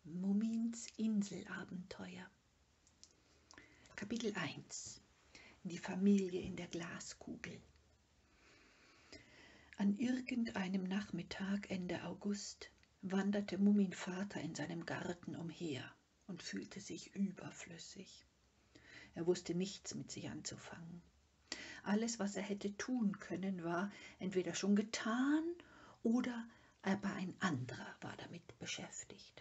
Mumins Inselabenteuer. Kapitel 1. Die Familie in der Glaskugel. An irgendeinem Nachmittag Ende August wanderte Muminvater in seinem Garten umher und fühlte sich überflüssig. Er wusste nichts mit sich anzufangen. Alles, was er hätte tun können, war entweder schon getan oder aber ein anderer war damit beschäftigt.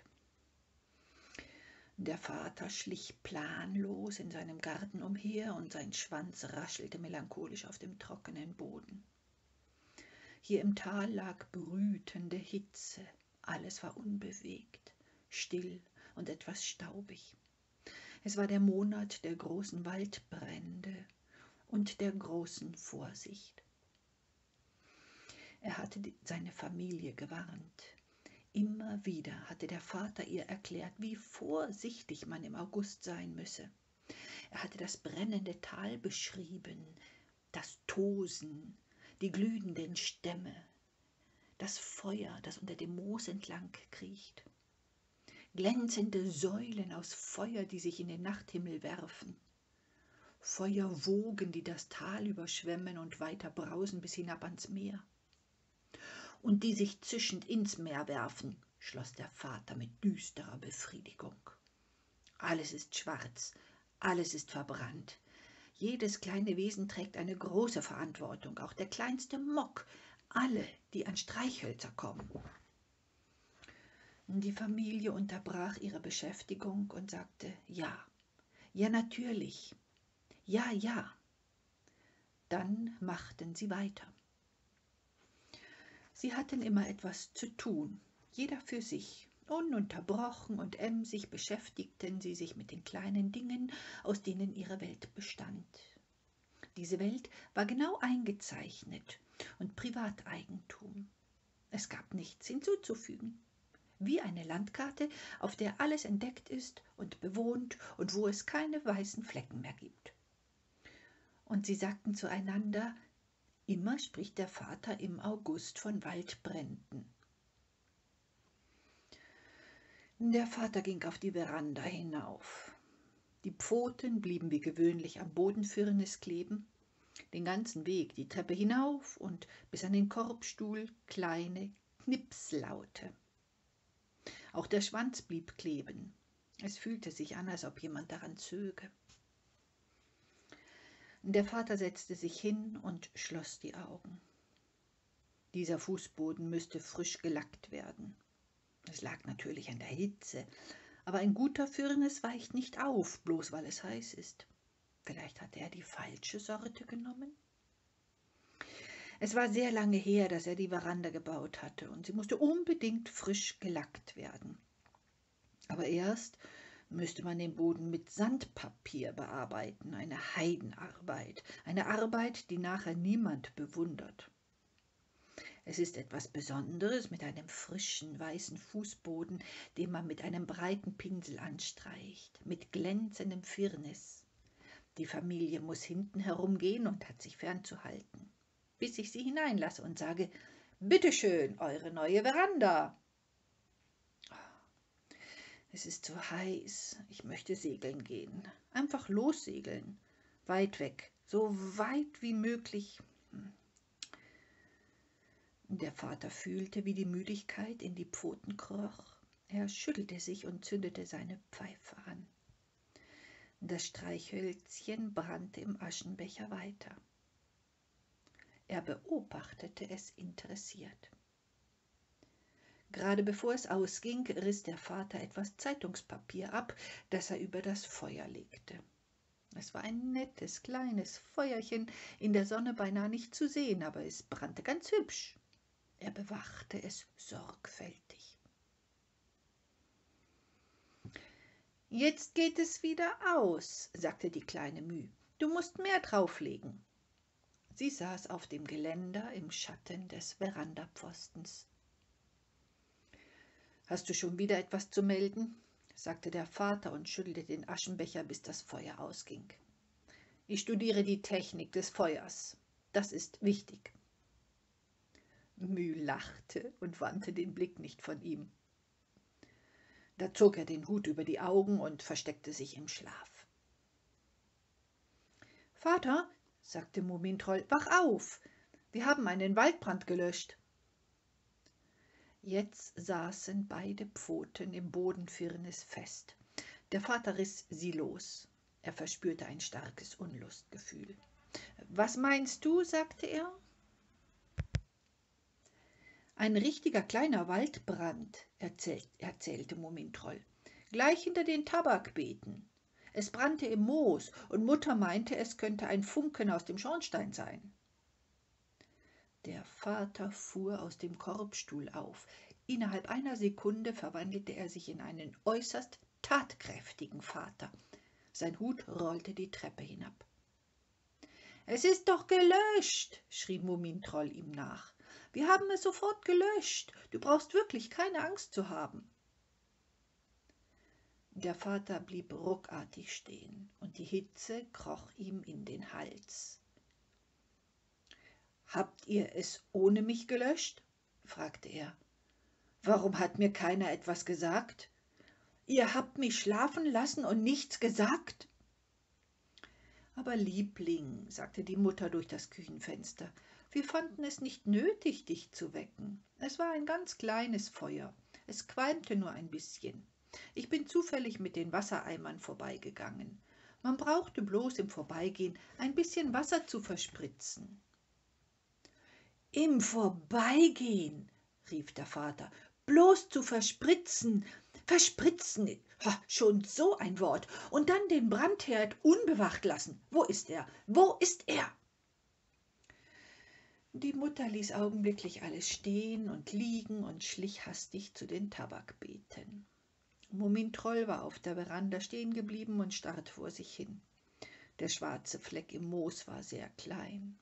Der Vater schlich planlos in seinem Garten umher und sein Schwanz raschelte melancholisch auf dem trockenen Boden. Hier im Tal lag brütende Hitze, alles war unbewegt, still und etwas staubig. Es war der Monat der großen Waldbrände und der großen Vorsicht. Er hatte seine Familie gewarnt. Immer wieder hatte der Vater ihr erklärt, wie vorsichtig man im August sein müsse. Er hatte das brennende Tal beschrieben, das Tosen, die glühenden Stämme, das Feuer, das unter dem Moos entlang kriecht, glänzende Säulen aus Feuer, die sich in den Nachthimmel werfen, Feuerwogen, die das Tal überschwemmen und weiter brausen bis hinab ans Meer. Und die sich zischend ins Meer werfen, schloss der Vater mit düsterer Befriedigung. Alles ist schwarz, alles ist verbrannt. Jedes kleine Wesen trägt eine große Verantwortung, auch der kleinste Mock, alle, die an Streichhölzer kommen. Die Familie unterbrach ihre Beschäftigung und sagte, ja, ja natürlich, ja, ja. Dann machten sie weiter. Sie hatten immer etwas zu tun, jeder für sich. Ununterbrochen und emsig beschäftigten sie sich mit den kleinen Dingen, aus denen ihre Welt bestand. Diese Welt war genau eingezeichnet und Privateigentum. Es gab nichts hinzuzufügen. Wie eine Landkarte, auf der alles entdeckt ist und bewohnt und wo es keine weißen Flecken mehr gibt. Und sie sagten zueinander, immer spricht der Vater im August von Waldbränden. Der Vater ging auf die Veranda hinauf. Die Pfoten blieben wie gewöhnlich am Bodenfirnis kleben. Den ganzen Weg, die Treppe hinauf und bis an den Korbstuhl kleine Knipslaute. Auch der Schwanz blieb kleben. Es fühlte sich an, als ob jemand daran zöge. Der Vater setzte sich hin und schloss die Augen. Dieser Fußboden müsste frisch gelackt werden. Es lag natürlich an der Hitze, aber ein guter Firnis weicht nicht auf, bloß weil es heiß ist. Vielleicht hatte er die falsche Sorte genommen? Es war sehr lange her, dass er die Veranda gebaut hatte, und sie musste unbedingt frisch gelackt werden. Aber erst müsste man den Boden mit Sandpapier bearbeiten, eine Heidenarbeit, eine Arbeit, die nachher niemand bewundert. Es ist etwas Besonderes mit einem frischen, weißen Fußboden, den man mit einem breiten Pinsel anstreicht, mit glänzendem Firnis. Die Familie muss hinten herumgehen und hat sich fernzuhalten, bis ich sie hineinlasse und sage, bitteschön, eure neue Veranda. Es ist so heiß, ich möchte segeln gehen, einfach lossegeln, weit weg, so weit wie möglich. Der Vater fühlte, wie die Müdigkeit in die Pfoten kroch. Er schüttelte sich und zündete seine Pfeife an. Das Streichhölzchen brannte im Aschenbecher weiter. Er beobachtete es interessiert. Gerade bevor es ausging, riss der Vater etwas Zeitungspapier ab, das er über das Feuer legte. Es war ein nettes, kleines Feuerchen, in der Sonne beinahe nicht zu sehen, aber es brannte ganz hübsch. Er bewachte es sorgfältig. »Jetzt geht es wieder aus«, sagte die kleine Müh. »Du musst mehr drauflegen.« Sie saß auf dem Geländer im Schatten des Verandapfostens. »Hast du schon wieder etwas zu melden?« sagte der Vater und schüttelte den Aschenbecher, bis das Feuer ausging. »Ich studiere die Technik des Feuers. Das ist wichtig.« Müh lachte und wandte den Blick nicht von ihm. Da zog er den Hut über die Augen und versteckte sich im Schlaf. »Vater«, sagte Mumintroll, »wach auf! Wir haben einen Waldbrand gelöscht.« Jetzt saßen beide Pfoten im Bodenfirnis fest. Der Vater riss sie los. Er verspürte ein starkes Unlustgefühl. »Was meinst du?« sagte er. »Ein richtiger kleiner Waldbrand«, erzählte Mumintroll, »gleich hinter den Tabakbeeten. Es brannte im Moos und Mutter meinte, es könnte ein Funken aus dem Schornstein sein.« Der Vater fuhr aus dem Korbstuhl auf. Innerhalb einer Sekunde verwandelte er sich in einen äußerst tatkräftigen Vater. Sein Hut rollte die Treppe hinab. »Es ist doch gelöscht«, schrie Mumintroll ihm nach. »Wir haben es sofort gelöscht. Du brauchst wirklich keine Angst zu haben.« Der Vater blieb ruckartig stehen, und die Hitze kroch ihm in den Hals. »Habt ihr es ohne mich gelöscht?« fragte er. »Warum hat mir keiner etwas gesagt? Ihr habt mich schlafen lassen und nichts gesagt?« »Aber Liebling«, sagte die Mutter durch das Küchenfenster, »wir fanden es nicht nötig, dich zu wecken. Es war ein ganz kleines Feuer. Es qualmte nur ein bisschen. Ich bin zufällig mit den Wassereimern vorbeigegangen. Man brauchte bloß im Vorbeigehen ein bisschen Wasser zu verspritzen.« »Im Vorbeigehen«, rief der Vater, »bloß zu verspritzen. Verspritzen, schon so ein Wort. Und dann den Brandherd unbewacht lassen. Wo ist er? Wo ist er?« Die Mutter ließ augenblicklich alles stehen und liegen und schlich hastig zu den Tabakbeeten. Mumintroll war auf der Veranda stehen geblieben und starrte vor sich hin. Der schwarze Fleck im Moos war sehr klein.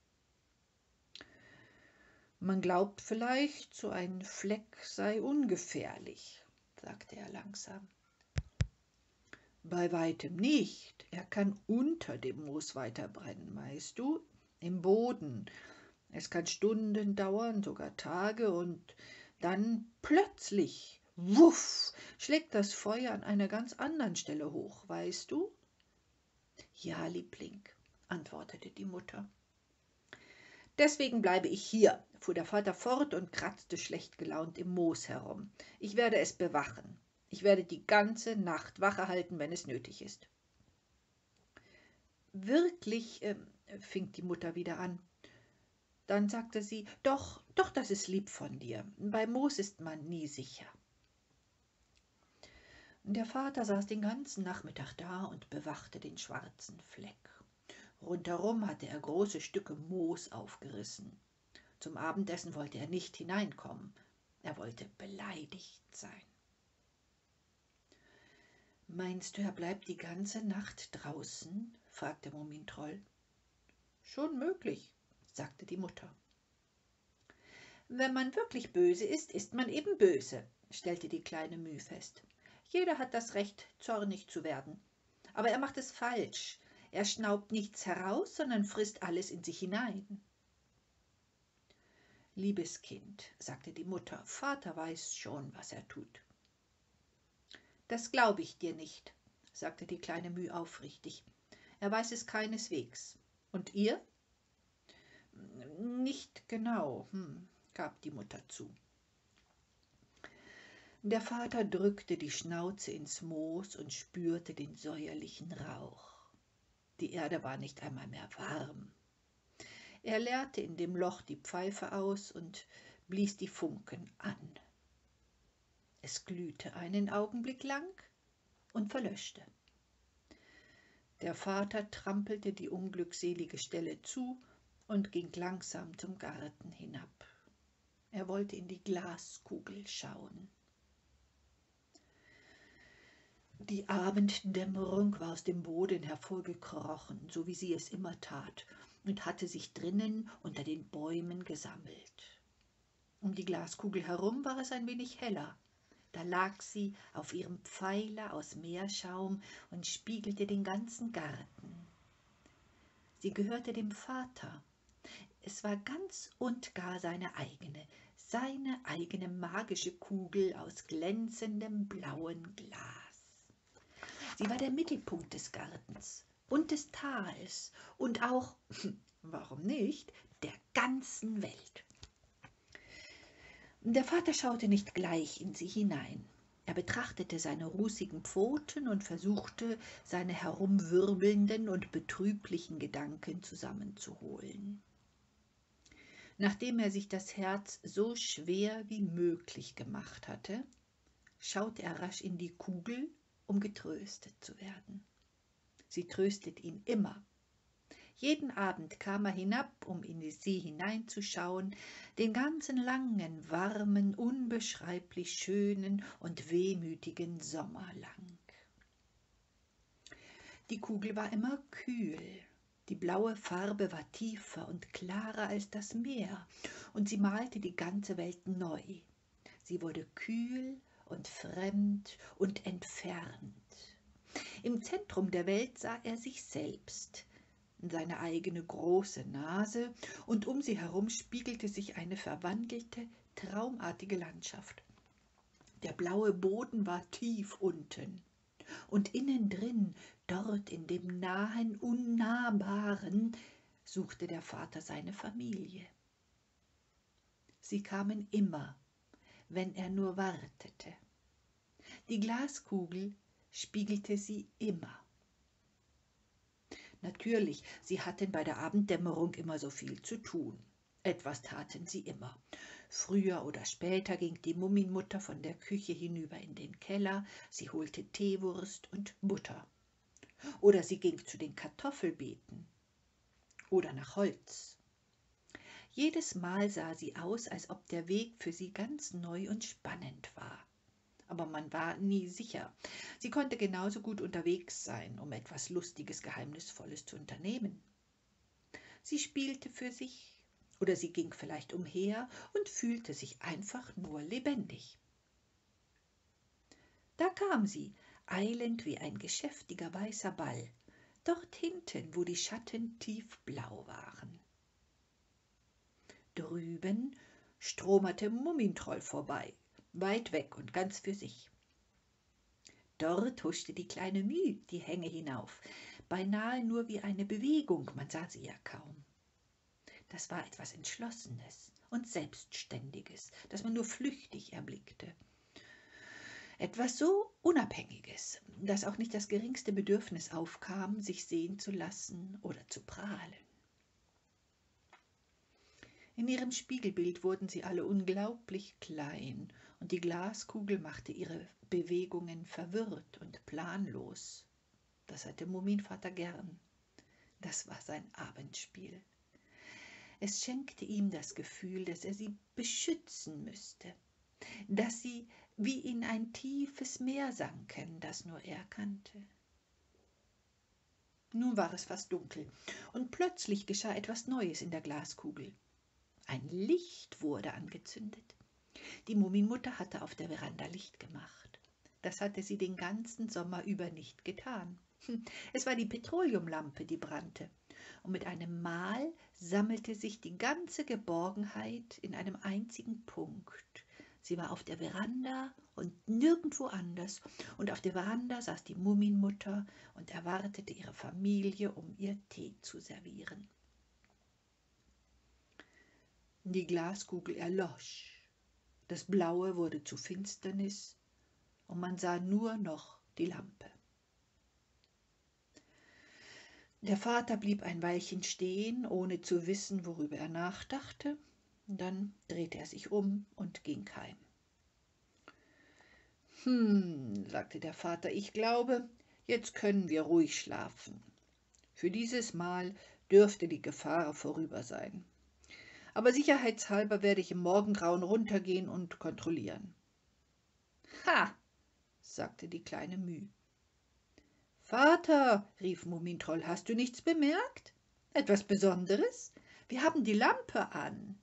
»Man glaubt vielleicht, so ein Fleck sei ungefährlich«, sagte er langsam. »Bei weitem nicht. Er kann unter dem Moos weiterbrennen, weißt du, im Boden. Es kann Stunden dauern, sogar Tage, und dann plötzlich, wuff, schlägt das Feuer an einer ganz anderen Stelle hoch, weißt du?« »Ja, Liebling«, antwortete die Mutter. »Deswegen bleibe ich hier«, fuhr der Vater fort und kratzte schlecht gelaunt im Moos herum. »Ich werde es bewachen. Ich werde die ganze Nacht Wache halten, wenn es nötig ist.« »Wirklich«, fing die Mutter wieder an. Dann sagte sie, »Doch, das ist lieb von dir. Bei Moos ist man nie sicher.« Der Vater saß den ganzen Nachmittag da und bewachte den schwarzen Fleck. Rundherum hatte er große Stücke Moos aufgerissen. Zum Abendessen wollte er nicht hineinkommen. Er wollte beleidigt sein. »Meinst du, er bleibt die ganze Nacht draußen?« fragte Mumintroll. »Schon möglich«, sagte die Mutter. »Wenn man wirklich böse ist, ist man eben böse«, stellte die kleine Müh fest. »Jeder hat das Recht, zornig zu werden. Aber er macht es falsch. Er schnaubt nichts heraus, sondern frisst alles in sich hinein.« »Liebes Kind«, sagte die Mutter, »Vater weiß schon, was er tut.« »Das glaube ich dir nicht«, sagte die kleine Müh aufrichtig. »Er weiß es keineswegs. Und ihr?« »Nicht genau«, gab die Mutter zu. Der Vater drückte die Schnauze ins Moos und spürte den säuerlichen Rauch. Die Erde war nicht einmal mehr warm. Er leerte in dem Loch die Pfeife aus und blies die Funken an. Es glühte einen Augenblick lang und verlöschte. Der Vater trampelte die unglückselige Stelle zu und ging langsam zum Garten hinab. Er wollte in die Glaskugel schauen. Die Abenddämmerung war aus dem Boden hervorgekrochen, so wie sie es immer tat, und hatte sich drinnen unter den Bäumen gesammelt. Um die Glaskugel herum war es ein wenig heller. Da lag sie auf ihrem Pfeiler aus Meerschaum und spiegelte den ganzen Garten. Sie gehörte dem Vater. Es war ganz und gar seine eigene, seine eigene magische Kugel aus glänzendem blauen Glas. Sie war der Mittelpunkt des Gartens und des Tals und auch, warum nicht, der ganzen Welt. Der Vater schaute nicht gleich in sie hinein. Er betrachtete seine rußigen Pfoten und versuchte, seine herumwirbelnden und betrüblichen Gedanken zusammenzuholen. Nachdem er sich das Herz so schwer wie möglich gemacht hatte, schaute er rasch in die Kugel, um getröstet zu werden. Sie tröstet ihn immer. Jeden Abend kam er hinab, um in sie hineinzuschauen, den ganzen langen, warmen, unbeschreiblich schönen und wehmütigen Sommer lang. Die Kugel war immer kühl, die blaue Farbe war tiefer und klarer als das Meer, und sie malte die ganze Welt neu. Sie wurde kühl und fremd und entfernt. Im Zentrum der Welt sah er sich selbst, seine eigene große Nase, und um sie herum spiegelte sich eine verwandelte, traumartige Landschaft. Der blaue Boden war tief unten, und innen drin, dort in dem nahen, Unnahbaren, suchte der Vater seine Familie. Sie kamen immer, wenn er nur wartete. Die Glaskugel spiegelte sie immer. Natürlich, sie hatten bei der Abenddämmerung immer so viel zu tun. Etwas taten sie immer. Früher oder später ging die Mummienmutter von der Küche hinüber in den Keller, sie holte Teewurst und Butter. Oder sie ging zu den Kartoffelbeeten oder nach Holz. Jedes Mal sah sie aus, als ob der Weg für sie ganz neu und spannend war. Aber man war nie sicher. Sie konnte genauso gut unterwegs sein, um etwas Lustiges, Geheimnisvolles zu unternehmen. Sie spielte für sich oder sie ging vielleicht umher und fühlte sich einfach nur lebendig. Da kam sie, eilend wie ein geschäftiger weißer Ball, dort hinten, wo die Schatten tiefblau waren. Drüben stromerte Mummintroll vorbei, weit weg und ganz für sich. Dort huschte die kleine Müh die Hänge hinauf, beinahe nur wie eine Bewegung, man sah sie ja kaum. Das war etwas Entschlossenes und Selbstständiges, das man nur flüchtig erblickte. Etwas so Unabhängiges, dass auch nicht das geringste Bedürfnis aufkam, sich sehen zu lassen oder zu prahlen. In ihrem Spiegelbild wurden sie alle unglaublich klein, und die Glaskugel machte ihre Bewegungen verwirrt und planlos. Das hatte Mummienvater gern. Das war sein Abendspiel. Es schenkte ihm das Gefühl, dass er sie beschützen müsste, dass sie wie in ein tiefes Meer sanken, das nur er kannte. Nun war es fast dunkel, und plötzlich geschah etwas Neues in der Glaskugel. Ein Licht wurde angezündet. Die Mummienmutter hatte auf der Veranda Licht gemacht. Das hatte sie den ganzen Sommer über nicht getan. Es war die Petroleumlampe, die brannte. Und mit einem Mal sammelte sich die ganze Geborgenheit in einem einzigen Punkt. Sie war auf der Veranda und nirgendwo anders. Und auf der Veranda saß die Mummienmutter und erwartete ihre Familie, um ihr Tee zu servieren. Die Glaskugel erlosch, das Blaue wurde zu Finsternis und man sah nur noch die Lampe. Der Vater blieb ein Weilchen stehen, ohne zu wissen, worüber er nachdachte. Dann drehte er sich um und ging heim. Sagte der Vater, ich glaube, jetzt können wir ruhig schlafen. Für dieses Mal dürfte die Gefahr vorüber sein. Aber sicherheitshalber werde ich im Morgengrauen runtergehen und kontrollieren. Ha, sagte die kleine Müh. Vater, rief Mummintroll, hast du nichts bemerkt? Etwas Besonderes? Wir haben die Lampe an.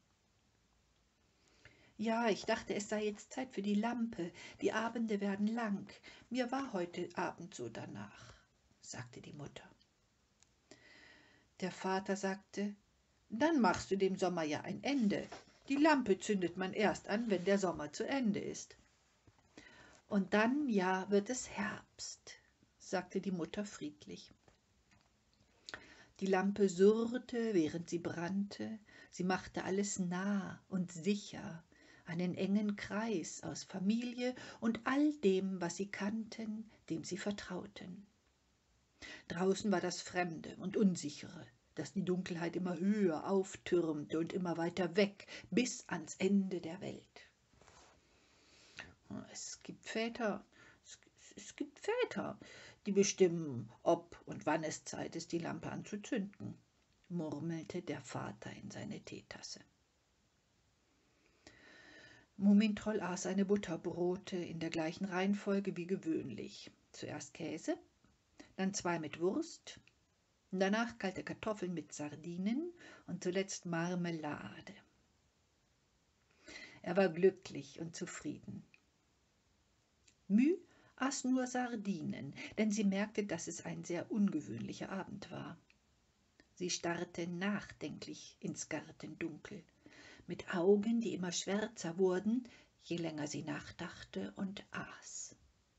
Ja, ich dachte, es sei jetzt Zeit für die Lampe. Die Abende werden lang. Mir war heute Abend so danach, sagte die Mutter. Der Vater sagte, dann machst du dem Sommer ja ein Ende. Die Lampe zündet man erst an, wenn der Sommer zu Ende ist. Und dann, ja, wird es Herbst, sagte die Mutter friedlich. Die Lampe surrte, während sie brannte. Sie machte alles nah und sicher, einen engen Kreis aus Familie und all dem, was sie kannten, dem sie vertrauten. Draußen war das Fremde und Unsichere, das die Dunkelheit immer höher auftürmte und immer weiter weg, bis ans Ende der Welt. Es gibt Väter, die bestimmen, ob und wann es Zeit ist, die Lampe anzuzünden, murmelte der Vater in seine Teetasse. Mumintroll aß seine Butterbrote in der gleichen Reihenfolge wie gewöhnlich. Zuerst Käse, dann 2 mit Wurst, danach kalte Kartoffeln mit Sardinen und zuletzt Marmelade. Er war glücklich und zufrieden. Mü aß nur Sardinen, denn sie merkte, dass es ein sehr ungewöhnlicher Abend war. Sie starrte nachdenklich ins Gartendunkel, mit Augen, die immer schwärzer wurden, je länger sie nachdachte und aß.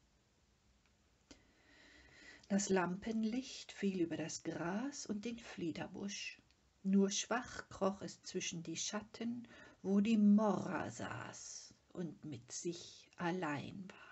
Das Lampenlicht fiel über das Gras und den Fliederbusch. Nur schwach kroch es zwischen die Schatten, wo die Morra saß und mit sich allein war.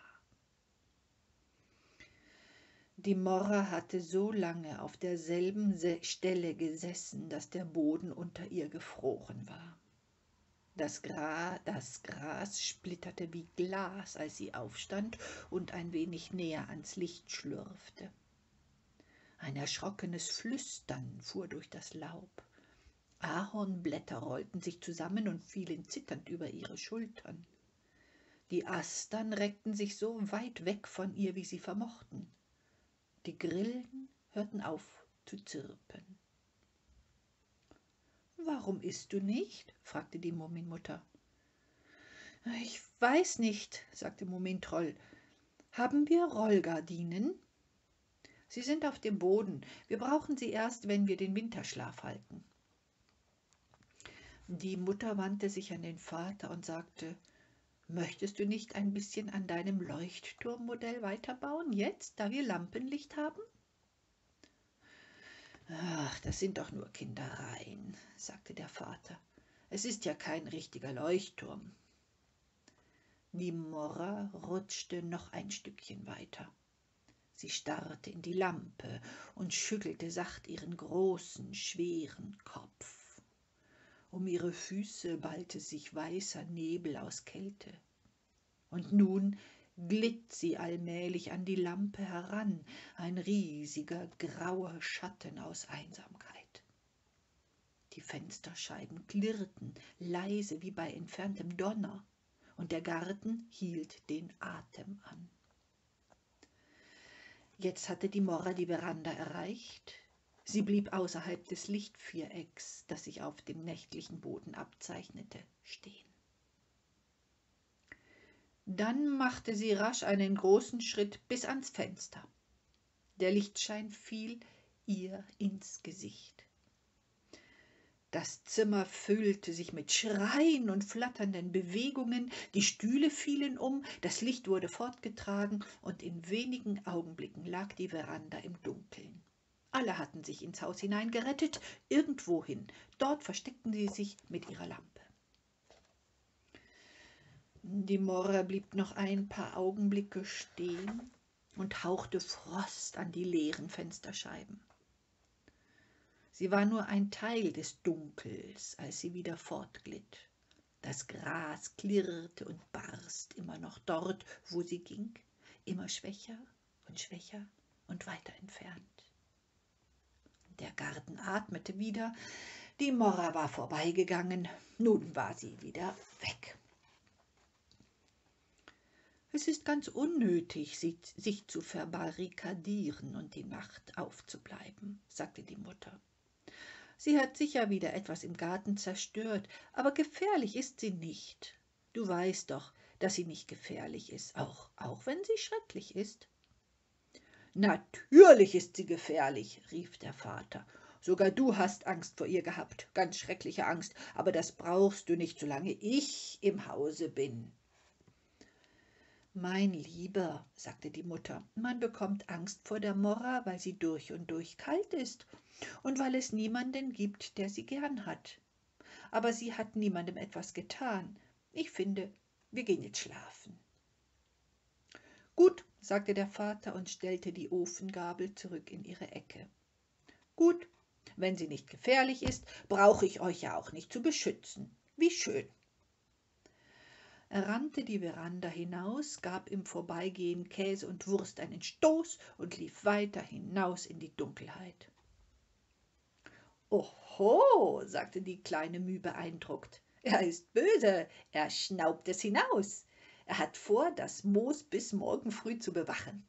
Die Morra hatte so lange auf derselben Stelle gesessen, dass der Boden unter ihr gefroren war. Das Gras splitterte wie Glas, als sie aufstand und ein wenig näher ans Licht schlürfte. Ein erschrockenes Flüstern fuhr durch das Laub. Ahornblätter rollten sich zusammen und fielen zitternd über ihre Schultern. Die Astern reckten sich so weit weg von ihr, wie sie vermochten. Die Grillen hörten auf zu zirpen. »Warum isst du nicht?« fragte die Muminmutter. »Ich weiß nicht«, sagte Mumintroll. »Haben wir Rollgardinen?« »Sie sind auf dem Boden. Wir brauchen sie erst, wenn wir den Winterschlaf halten.« Die Mutter wandte sich an den Vater und sagte: »Möchtest du nicht ein bisschen an deinem Leuchtturmmodell weiterbauen, jetzt, da wir Lampenlicht haben?« »Ach, das sind doch nur Kindereien«, sagte der Vater. »Es ist ja kein richtiger Leuchtturm.« Die Morra rutschte noch ein Stückchen weiter. Sie starrte in die Lampe und schüttelte sacht ihren großen, schweren Kopf. Um ihre Füße ballte sich weißer Nebel aus Kälte. Und nun glitt sie allmählich an die Lampe heran, ein riesiger, grauer Schatten aus Einsamkeit. Die Fensterscheiben klirrten, leise wie bei entferntem Donner, und der Garten hielt den Atem an. Jetzt hatte die Morra die Veranda erreicht. Sie blieb außerhalb des Lichtvierecks, das sich auf dem nächtlichen Boden abzeichnete, stehen. Dann machte sie rasch einen großen Schritt bis ans Fenster. Der Lichtschein fiel ihr ins Gesicht. Das Zimmer füllte sich mit Schreien und flatternden Bewegungen, die Stühle fielen um, das Licht wurde fortgetragen und in wenigen Augenblicken lag die Veranda im Dunkeln. Alle hatten sich ins Haus hineingerettet, irgendwohin. Dort versteckten sie sich mit ihrer Lampe. Die Morra blieb noch ein paar Augenblicke stehen und hauchte Frost an die leeren Fensterscheiben. Sie war nur ein Teil des Dunkels, als sie wieder fortglitt. Das Gras klirrte und barst immer noch dort, wo sie ging, immer schwächer und weiter entfernt. Der Garten atmete wieder, die Morra war vorbeigegangen, nun war sie wieder weg. Es ist ganz unnötig, sich zu verbarrikadieren und die Nacht aufzubleiben, sagte die Mutter. Sie hat sicher wieder etwas im Garten zerstört, aber gefährlich ist sie nicht. Du weißt doch, dass sie nicht gefährlich ist, auch wenn sie schrecklich ist. »Natürlich ist sie gefährlich«, rief der Vater. Sogar du hast Angst vor ihr gehabt, ganz schreckliche Angst, aber das brauchst du nicht, solange ich im Hause bin. Mein Lieber, sagte die Mutter, man bekommt Angst vor der Morra, weil sie durch und durch kalt ist und weil es niemanden gibt, der sie gern hat. Aber sie hat niemandem etwas getan. Ich finde, wir gehen jetzt schlafen. Gut, sagte der Vater und stellte die Ofengabel zurück in ihre Ecke. Gut, wenn sie nicht gefährlich ist, brauche ich euch ja auch nicht zu beschützen. Wie schön. Er rannte die Veranda hinaus, gab im Vorbeigehen Käse und Wurst einen Stoß und lief weiter hinaus in die Dunkelheit. »Oho«, sagte die kleine Müh beeindruckt. »Er ist böse, er schnaubt es hinaus. Er hat vor, das Moos bis morgen früh zu bewachen.«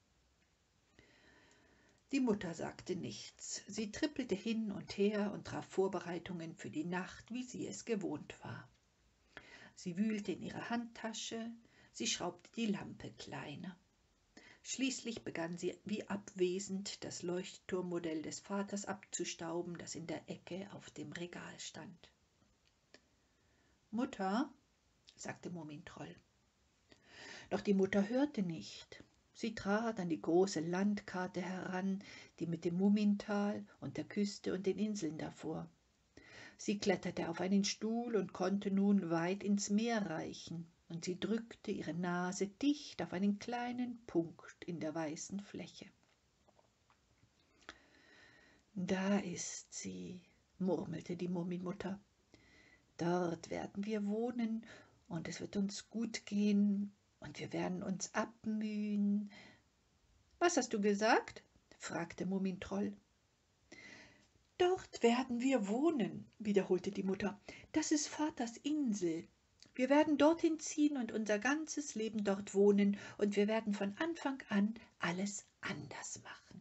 Die Mutter sagte nichts. Sie trippelte hin und her und traf Vorbereitungen für die Nacht, wie sie es gewohnt war. Sie wühlte in ihrer Handtasche, sie schraubte die Lampe kleiner. Schließlich begann sie wie abwesend das Leuchtturmmodell des Vaters abzustauben, das in der Ecke auf dem Regal stand. »Mutter«, sagte Murmintroll. Doch die Mutter hörte nicht. Sie trat an die große Landkarte heran, die mit dem Mumintal und der Küste und den Inseln davor. Sie kletterte auf einen Stuhl und konnte nun weit ins Meer reichen, und sie drückte ihre Nase dicht auf einen kleinen Punkt in der weißen Fläche. »Da ist sie«, murmelte die Murmelmutter. »Dort werden wir wohnen, und es wird uns gut gehen, und wir werden uns abmühen.« »Was hast du gesagt?« fragte Murmintroll. »Dort werden wir wohnen«, wiederholte die Mutter. »Das ist Vaters Insel. Wir werden dorthin ziehen und unser ganzes Leben dort wohnen, und wir werden von Anfang an alles anders machen.«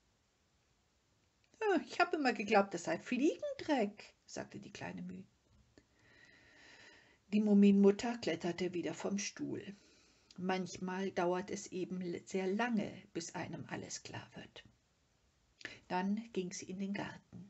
»Ich habe immer geglaubt, das sei Fliegendreck«, sagte die kleine Müh. Die Muminmutter kletterte wieder vom Stuhl. Manchmal dauert es eben sehr lange, bis einem alles klar wird. Dann ging sie in den Garten.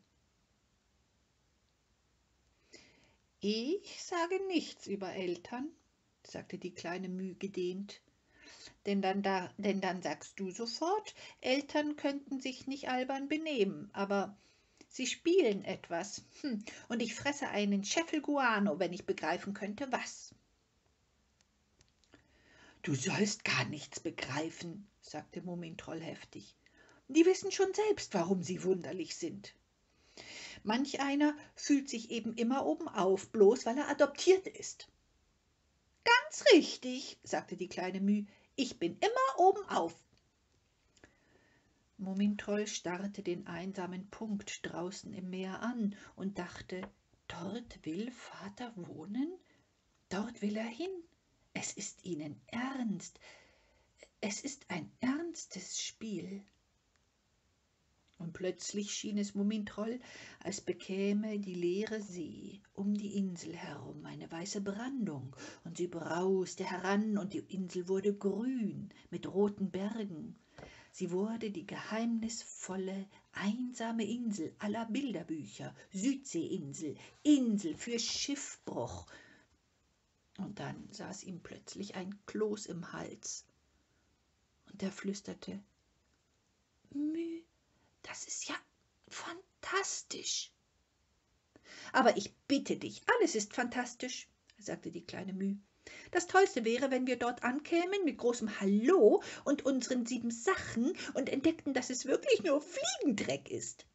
»Ich sage nichts über Eltern«, sagte die kleine Müh gedehnt. Denn dann sagst du sofort, Eltern könnten sich nicht albern benehmen, aber sie spielen etwas. Und ich fresse einen Scheffel Guano, wenn ich begreifen könnte, was.« »Du sollst gar nichts begreifen«, sagte Murmintroll heftig. »Die wissen schon selbst, warum sie wunderlich sind. Manch einer fühlt sich eben immer obenauf, bloß weil er adoptiert ist.« »Ganz richtig«, sagte die kleine Müh, »ich bin immer obenauf.« Murmintroll starrte den einsamen Punkt draußen im Meer an und dachte, dort will Vater wohnen, dort will er hin. Es ist ihnen ernst, es ist ein ernstes Spiel. Und plötzlich schien es Murmintroll, als bekäme die leere See um die Insel herum eine weiße Brandung, und sie brauste heran, und die Insel wurde grün mit roten Bergen. Sie wurde die geheimnisvolle, einsame Insel aller Bilderbücher, Südseeinsel, Insel für Schiffbruch. Und dann saß ihm plötzlich ein Kloß im Hals, und er flüsterte, »Müh, das ist ja fantastisch.« »Aber ich bitte dich, alles ist fantastisch«, sagte die kleine Müh. »Das Tollste wäre, wenn wir dort ankämen mit großem Hallo und unseren 7 Sachen und entdeckten, dass es wirklich nur Fliegendreck ist.«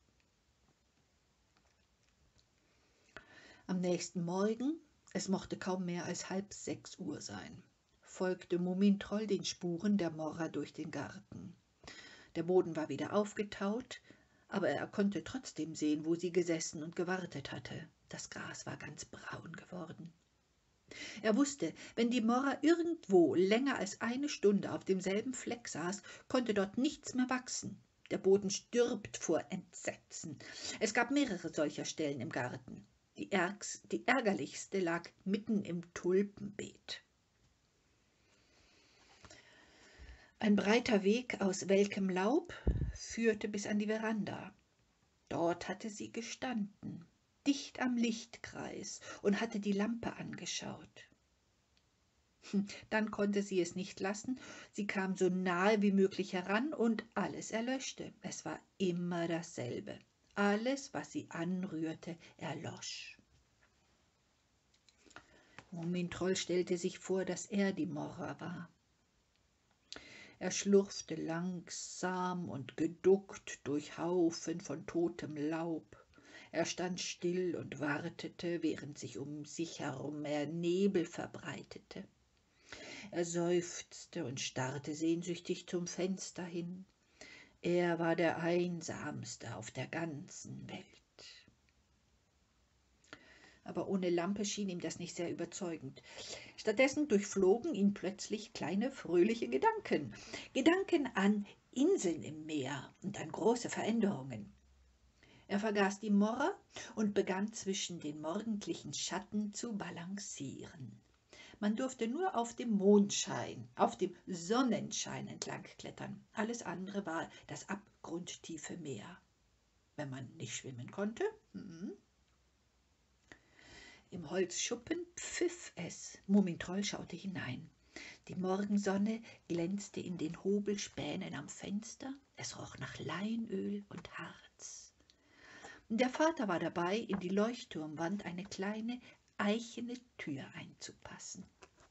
Am nächsten Morgen, es mochte kaum mehr als 5:30 Uhr sein, folgte Murmintroll den Spuren der Morra durch den Garten. Der Boden war wieder aufgetaut, aber er konnte trotzdem sehen, wo sie gesessen und gewartet hatte. Das Gras war ganz braun geworden. Er wusste, wenn die Morra irgendwo länger als 1 Stunde auf demselben Fleck saß, konnte dort nichts mehr wachsen. Der Boden stirbt vor Entsetzen. Es gab mehrere solcher Stellen im Garten. Die ärgerlichste lag mitten im Tulpenbeet. Ein breiter Weg aus welkem Laub führte bis an die Veranda. Dort hatte sie gestanden, dicht am Lichtkreis, und hatte die Lampe angeschaut. Dann konnte sie es nicht lassen. Sie kam so nahe wie möglich heran und alles erlöschte. Es war immer dasselbe. Alles, was sie anrührte, erlosch. Mumintroll stellte sich vor, dass er die Mora war. Er schlurfte langsam und geduckt durch Haufen von totem Laub. Er stand still und wartete, während sich um sich herum mehr Nebel verbreitete. Er seufzte und starrte sehnsüchtig zum Fenster hin. Er war der Einsamste auf der ganzen Welt. Aber ohne Lampe schien ihm das nicht sehr überzeugend. Stattdessen durchflogen ihn plötzlich kleine, fröhliche Gedanken. Gedanken an Inseln im Meer und an große Veränderungen. Er vergaß die Mora und begann zwischen den morgendlichen Schatten zu balancieren. Man durfte nur auf dem Mondschein, auf dem Sonnenschein entlang klettern. Alles andere war das abgrundtiefe Meer. Wenn man nicht schwimmen konnte, Im Holzschuppen pfiff es. Mumintroll schaute hinein. Die Morgensonne glänzte in den Hobelspänen am Fenster. Es roch nach Leinöl und Harz. Der Vater war dabei, in die Leuchtturmwand eine kleine eichene Tür einzupassen.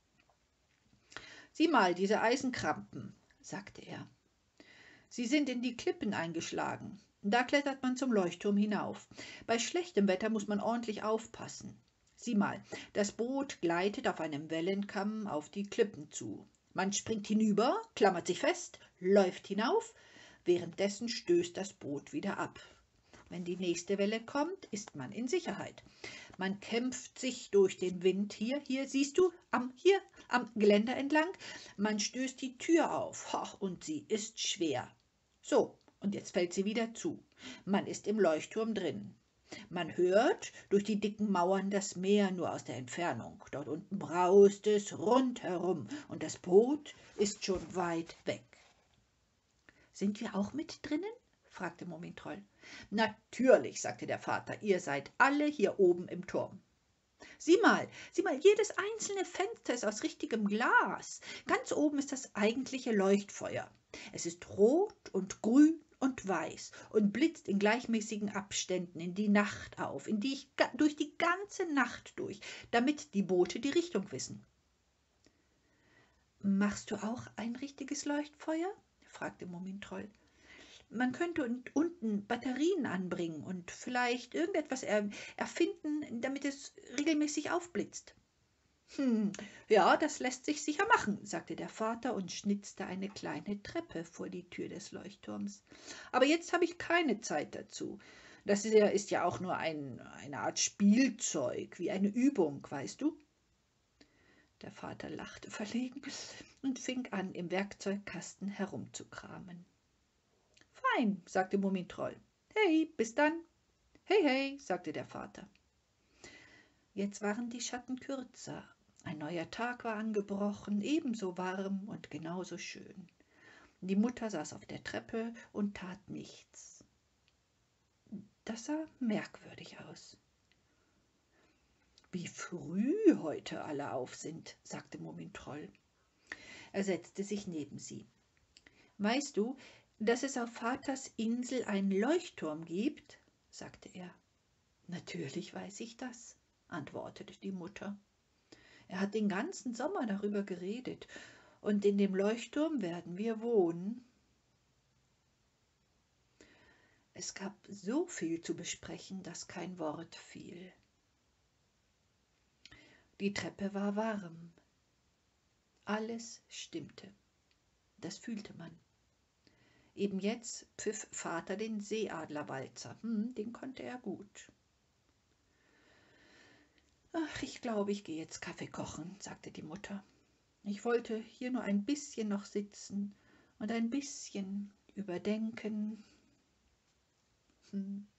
»Sieh mal, diese Eisenkrampen«, sagte er. »Sie sind in die Klippen eingeschlagen. Da klettert man zum Leuchtturm hinauf. Bei schlechtem Wetter muss man ordentlich aufpassen. Sieh mal, das Boot gleitet auf einem Wellenkamm auf die Klippen zu. Man springt hinüber, klammert sich fest, läuft hinauf, währenddessen stößt das Boot wieder ab. Wenn die nächste Welle kommt, ist man in Sicherheit. Man kämpft sich durch den Wind hier siehst du, am Geländer entlang. Man stößt die Tür auf, und sie ist schwer. So, und jetzt fällt sie wieder zu. Man ist im Leuchtturm drin. Man hört durch die dicken Mauern das Meer nur aus der Entfernung. Dort unten braust es rundherum und das Boot ist schon weit weg. »Sind wir auch mit drinnen?« fragte Mumintroll. »Natürlich«, sagte der Vater, »ihr seid alle hier oben im Turm. Sieh mal, jedes einzelne Fenster ist aus richtigem Glas. Ganz oben ist das eigentliche Leuchtfeuer. Es ist rot und grün und weiß und blitzt in gleichmäßigen Abständen in die Nacht auf, durch die ganze Nacht durch, damit die Boote die Richtung wissen.« »Machst du auch ein richtiges Leuchtfeuer?« fragte Mumintroll. »Man könnte unten Batterien anbringen und vielleicht irgendetwas erfinden, damit es regelmäßig aufblitzt.« »Ja, das lässt sich sicher machen«, sagte der Vater und schnitzte eine kleine Treppe vor die Tür des Leuchtturms. »Aber jetzt habe ich keine Zeit dazu. Das ist ja auch nur eine Art Spielzeug, wie eine Übung, weißt du?« Der Vater lachte verlegen und fing an, im Werkzeugkasten herumzukramen. »Fein«, sagte Mumintroll. »Hey, bis dann.« »Hey, hey«, sagte der Vater. Jetzt waren die Schatten kürzer. Ein neuer Tag war angebrochen, ebenso warm und genauso schön. Die Mutter saß auf der Treppe und tat nichts. Das sah merkwürdig aus. »Wie früh heute alle auf sind«, sagte Mumintroll. Er setzte sich neben sie. »Weißt du, dass es auf Vaters Insel einen Leuchtturm gibt?« sagte er. »Natürlich weiß ich das«, antwortete die Mutter. »Er hat den ganzen Sommer darüber geredet, und in dem Leuchtturm werden wir wohnen.« Es gab so viel zu besprechen, dass kein Wort fiel. Die Treppe war warm. Alles stimmte. Das fühlte man. Eben jetzt pfiff Vater den Seeadlerwalzer. Den konnte er gut. »Ach, ich glaube, ich gehe jetzt Kaffee kochen«, sagte die Mutter. »Ich wollte hier nur ein bisschen noch sitzen und ein bisschen überdenken.«